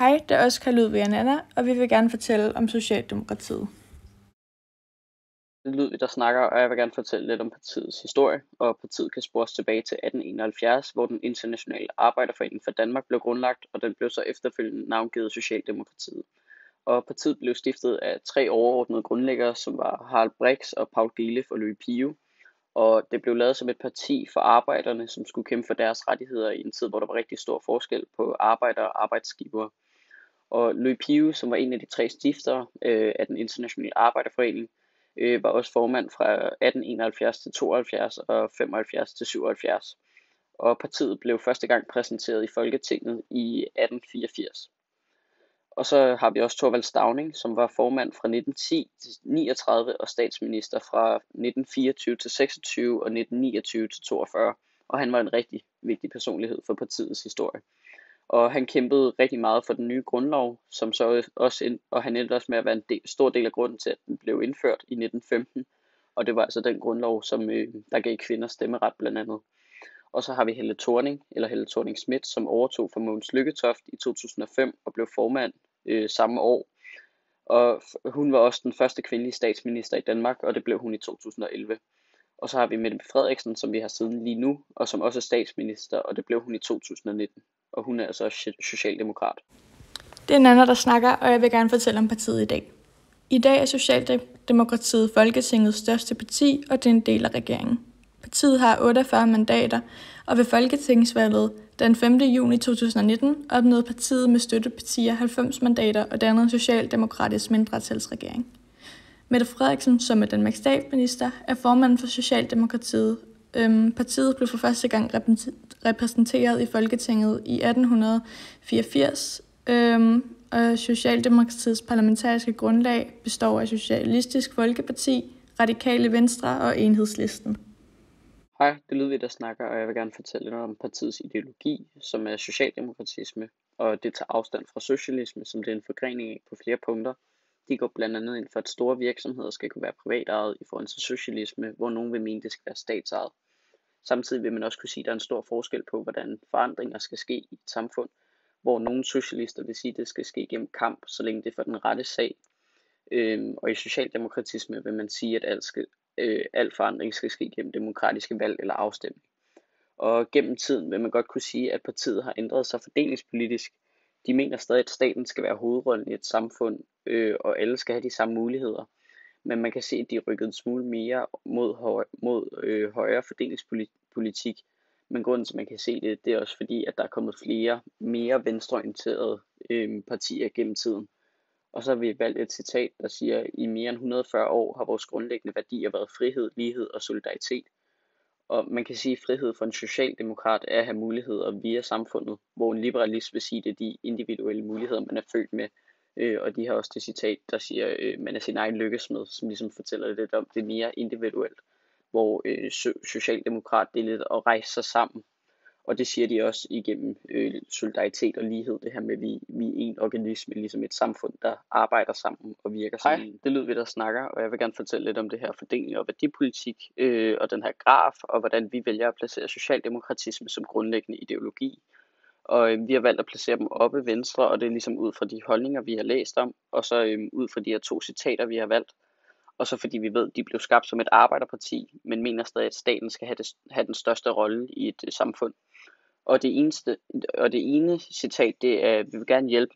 Hej, det er Oscar, Ludvig og Nana, og vi vil gerne fortælle om Socialdemokratiet. Det er Ludvig, der snakker, og jeg vil gerne fortælle lidt om partiets historie. Og partiet kan spores tilbage til 1871, hvor den internationale arbejderforening for Danmark blev grundlagt, og den blev så efterfølgende navngivet Socialdemokratiet. Og partiet blev stiftet af 3 overordnede grundlæggere, som var Harald Brix og Paul Gelef og Louis Pio. Og det blev lavet som et parti for arbejderne, som skulle kæmpe for deres rettigheder i en tid, hvor der var rigtig stor forskel på arbejdere og arbejdsgivere. Og Louis Pio, som var en af de 3 stiftere af den internationale arbejderforening, var også formand fra 1871 til 72 og 75 til 77. Og partiet blev første gang præsenteret i Folketinget i 1884. Og så har vi også Thorvald Stauning, som var formand fra 1910 til 39 og statsminister fra 1924 til 26 og 1929 til 42. Og han var en rigtig vigtig personlighed for partiets historie. Og han kæmpede rigtig meget for den nye grundlov, som så også og han endte også med at være en stor del af grunden til, at den blev indført i 1915. Og det var altså den grundlov, som der gav kvinder stemmeret blandt andet. Og så har vi Helle Thorning-Schmidt, som overtog fra Mogens Lykketoft i 2005 og blev formand samme år. Og hun var også den første kvindelige statsminister i Danmark, og det blev hun i 2011. Og så har vi Mette Frederiksen, som vi har siden lige nu, og som også er statsminister, og det blev hun i 2019. Og hun er altså også socialdemokrat. Det er Nana, der snakker, og jeg vil gerne fortælle om partiet i dag. I dag er Socialdemokratiet Folketingets største parti, og det er en del af regeringen. Partiet har 48 mandater, og ved folketingsvalget den 5. juni 2019 opnåede partiet med støttepartier 90 mandater og dannede en socialdemokratisk mindretalsregering. Mette Frederiksen, som er Danmarks statsminister, er formanden for Socialdemokratiet. Partiet blev for første gang repræsenteret i Folketinget i 1884, og Socialdemokratiets parlamentariske grundlag består af Socialistisk Folkeparti, Radikale Venstre og Enhedslisten. Hej, det er Ludvig, der snakker, og jeg vil gerne fortælle noget om partiets ideologi, som er socialdemokratisme, og det tager afstand fra socialisme, som det er en forgrening af på flere punkter. De går blandt andet ind for, at store virksomheder skal kunne være privatejet i forhold til socialisme, hvor nogen vil mene, det skal være statsejet. Samtidig vil man også kunne sige, at der er en stor forskel på, hvordan forandringer skal ske i et samfund, hvor nogle socialister vil sige, at det skal ske gennem kamp, så længe det er for den rette sag. Og i socialdemokratisme vil man sige, at al forandring skal ske gennem demokratiske valg eller afstemning. Og gennem tiden vil man godt kunne sige, at partiet har ændret sig fordelingspolitisk. De mener stadig, at staten skal være hovedrollen i et samfund, og alle skal have de samme muligheder. Men man kan se, at de er rykket en smule mere mod højere fordelingspolitik. Men grunden til, at man kan se det, det er også fordi, at der er kommet flere mere venstreorienterede partier gennem tiden. Og så har vi valgt et citat, der siger, i mere end 140 år har vores grundlæggende værdier været frihed, lighed og solidaritet. Og man kan sige, at frihed for en socialdemokrat er at have muligheder via samfundet, hvor en liberalist vil sige, at det er de individuelle muligheder, man er født med. Og de har også det citat, der siger, man er sin egen lykkesmed, som ligesom fortæller lidt om det mere individuelt, hvor socialdemokrat det er lidt at rejse sig sammen. Og det siger de også igennem solidaritet og lighed, det her med, at vi er en organisme, ligesom et samfund, der arbejder sammen og virker sammen. Hej, det lyder vi, der snakker, og jeg vil gerne fortælle lidt om det her fordeling og værdipolitik, og den her graf, og hvordan vi vælger at placere socialdemokratisme som grundlæggende ideologi. Og vi har valgt at placere dem oppe venstre, og det er ligesom ud fra de holdninger, vi har læst om, og så ud fra de her 2 citater, vi har valgt. Og så fordi vi ved, at de blev skabt som et arbejderparti, men mener stadig, at staten skal have den største rolle i et samfund. Og det ene citat, det er, vi vil gerne hjælpe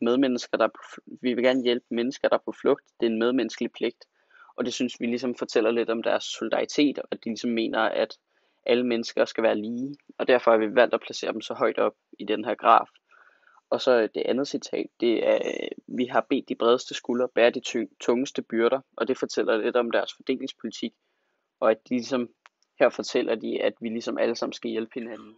mennesker, der er på flugt. Det er en medmenneskelig pligt. Og det synes vi ligesom fortæller lidt om deres solidaritet, og at de ligesom mener, at alle mennesker skal være lige. Og derfor har vi valgt at placere dem så højt op i den her graf. Og så det andet citat, det er, vi har bedt de bredeste skuldre bære de tungeste byrder. Og det fortæller lidt om deres fordelingspolitik. Og at de ligesom, her fortæller de, at vi ligesom alle sammen skal hjælpe hinanden.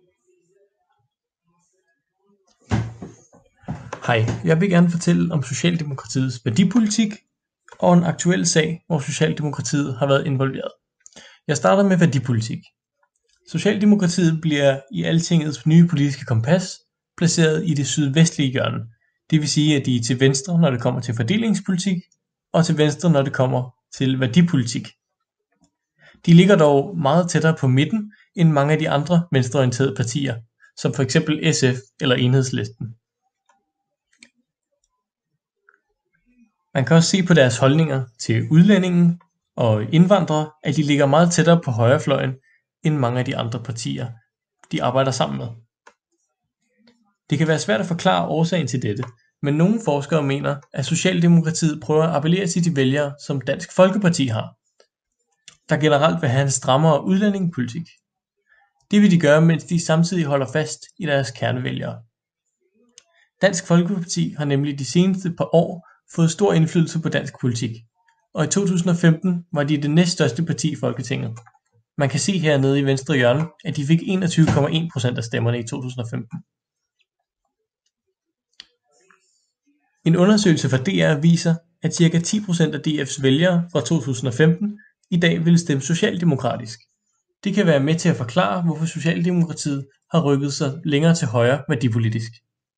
Hej, jeg vil gerne fortælle om Socialdemokratiets værdipolitik og en aktuel sag, hvor Socialdemokratiet har været involveret. Jeg starter med værdipolitik. Socialdemokratiet bliver i Altingets nye politiske kompas placeret i det sydvestlige hjørne. Det vil sige, at de er til venstre, når det kommer til fordelingspolitik, og til venstre, når det kommer til værdipolitik. De ligger dog meget tættere på midten end mange af de andre venstreorienterede partier, som for eksempel SF eller Enhedslisten. Man kan også se på deres holdninger til udlændinge og indvandrere, at de ligger meget tættere på højrefløjen end mange af de andre partier, de arbejder sammen med. Det kan være svært at forklare årsagen til dette, men nogle forskere mener, at Socialdemokratiet prøver at appellere til de vælgere, som Dansk Folkeparti har, der generelt vil have en strammere udlændingepolitik. Det vil de gøre, mens de samtidig holder fast i deres kernevælgere. Dansk Folkeparti har nemlig de seneste par år fået stor indflydelse på dansk politik, og i 2015 var de det næststørste parti i Folketinget. Man kan se hernede i venstre hjørne, at de fik 21,1% af stemmerne i 2015. En undersøgelse fra DR viser, at ca. 10% af DF's vælgere fra 2015 i dag vil stemme socialdemokratisk. Det kan være med til at forklare, hvorfor Socialdemokratiet har rykket sig længere til højre værdipolitisk.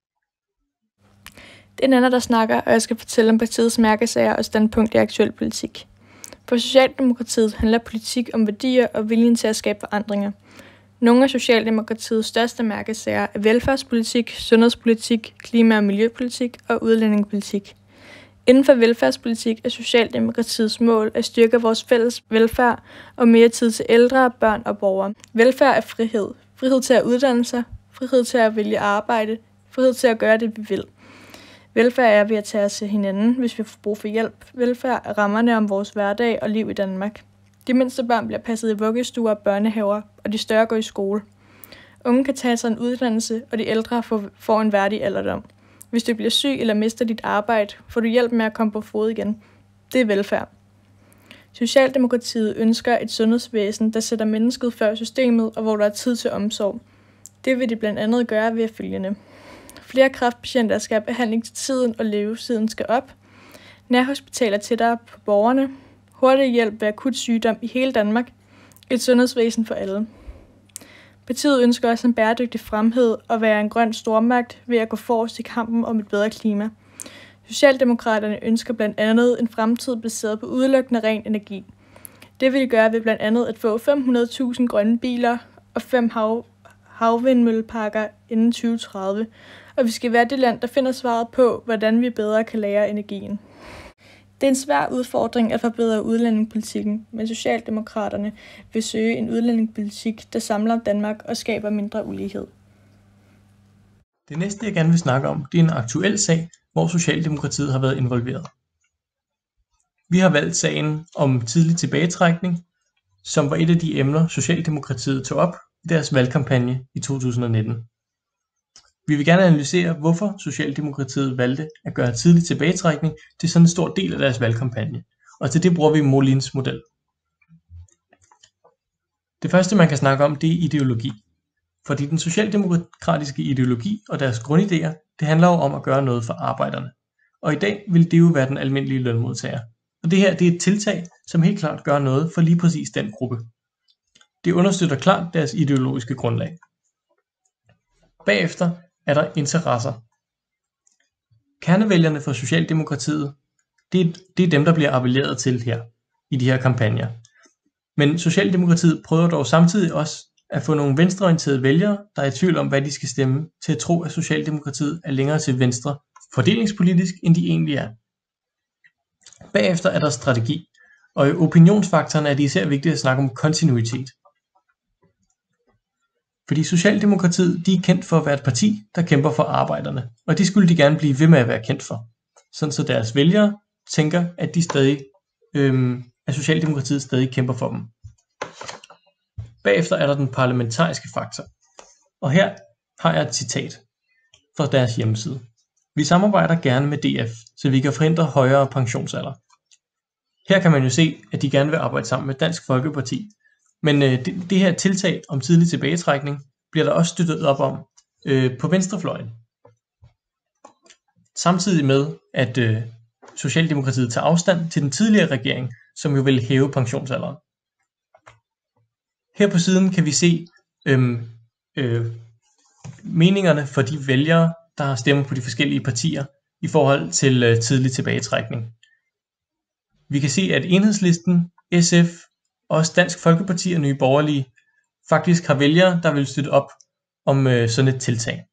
Det er Nanna, der snakker, og jeg skal fortælle om partiets mærkesager og standpunkt i aktuel politik. For Socialdemokratiet handler politik om værdier og viljen til at skabe forandringer. Nogle af Socialdemokratiets største mærkesager er velfærdspolitik, sundhedspolitik, klima- og miljøpolitik og udlændingepolitik. Inden for velfærdspolitik er Socialdemokratiets mål at styrke vores fælles velfærd og mere tid til ældre, børn og borgere. Velfærd er frihed. Frihed til at uddanne sig, frihed til at vælge arbejde, frihed til at gøre det, vi vil. Velfærd er ved at tage os til hinanden, hvis vi får brug for hjælp. Velfærd er rammerne om vores hverdag og liv i Danmark. De mindste børn bliver passet i vuggestuer og børnehaver, og de større går i skole. Unge kan tage sig en uddannelse, og de ældre får en værdig alderdom. Hvis du bliver syg eller mister dit arbejde, får du hjælp med at komme på fod igen. Det er velfærd. Socialdemokratiet ønsker et sundhedsvæsen, der sætter mennesket før systemet, og hvor der er tid til omsorg. Det vil de blandt andet gøre ved følgende. Flere kræftpatienter skal have behandling til tiden, og levetiden skal op. Nærhospitaler tættere på borgerne. Hurtig hjælp ved akut sygdom i hele Danmark. Et sundhedsvæsen for alle. Partiet ønsker også en bæredygtig fremtid og være en grøn stormagt ved at gå forrest i kampen om et bedre klima. Socialdemokraterne ønsker blandt andet en fremtid baseret på udelukkende ren energi. Det vil de gøre ved blandt andet at få 500.000 grønne biler og 5 havvindmølleparker inden 2030. Og vi skal være det land, der finder svaret på, hvordan vi bedre kan lagre energien. Det er en svær udfordring at forbedre udlændingepolitikken, men Socialdemokraterne vil søge en udlændingepolitik, der samler Danmark og skaber mindre ulighed. Det næste, jeg gerne vil snakke om, det er en aktuel sag, hvor Socialdemokratiet har været involveret. Vi har valgt sagen om tidlig tilbagetrækning, som var et af de emner, Socialdemokratiet tog op i deres valgkampagne i 2019. Vi vil gerne analysere, hvorfor Socialdemokratiet valgte at gøre tidlig tilbagetrækning til sådan en stor del af deres valgkampagne, og til det bruger vi Molins model. Det første, man kan snakke om, det er ideologi. Fordi den socialdemokratiske ideologi og deres grundidéer, det handler jo om at gøre noget for arbejderne. Og i dag vil det jo være den almindelige lønmodtager. Og det her, det er et tiltag, som helt klart gør noget for lige præcis den gruppe. Det understøtter klart deres ideologiske grundlag. Bagefter er der interesser. Kernevælgerne for Socialdemokratiet, det er dem, der bliver appelleret til her i de her kampagner. Men Socialdemokratiet prøver dog samtidig også at få nogle venstreorienterede vælgere, der er i tvivl om, hvad de skal stemme, til at tro, at Socialdemokratiet er længere til venstre fordelingspolitisk, end de egentlig er. Bagefter er der strategi, og i opinionsfaktoren er det især vigtigt at snakke om kontinuitet. Fordi Socialdemokratiet, de er kendt for at være et parti, der kæmper for arbejderne, og det skulle de gerne blive ved med at være kendt for. Sådan så deres vælgere tænker, at at Socialdemokratiet stadig kæmper for dem. Bagefter er der den parlamentariske faktor. Og her har jeg et citat fra deres hjemmeside. Vi samarbejder gerne med DF, så vi kan forhindre højere pensionsalder. Her kan man jo se, at de gerne vil arbejde sammen med Dansk Folkeparti. Men det her tiltag om tidlig tilbagetrækning bliver der også støttet op om på venstrefløjen. Samtidig med, at Socialdemokratiet tager afstand til den tidligere regering, som jo vil hæve pensionsalderen. Her på siden kan vi se meningerne for de vælgere, der har stemt på de forskellige partier i forhold til tidlig tilbagetrækning. Vi kan se, at Enhedslisten, SF, også Dansk Folkeparti og Nye Borgerlige faktisk har vælgere, der vil støtte op om sådan et tiltag.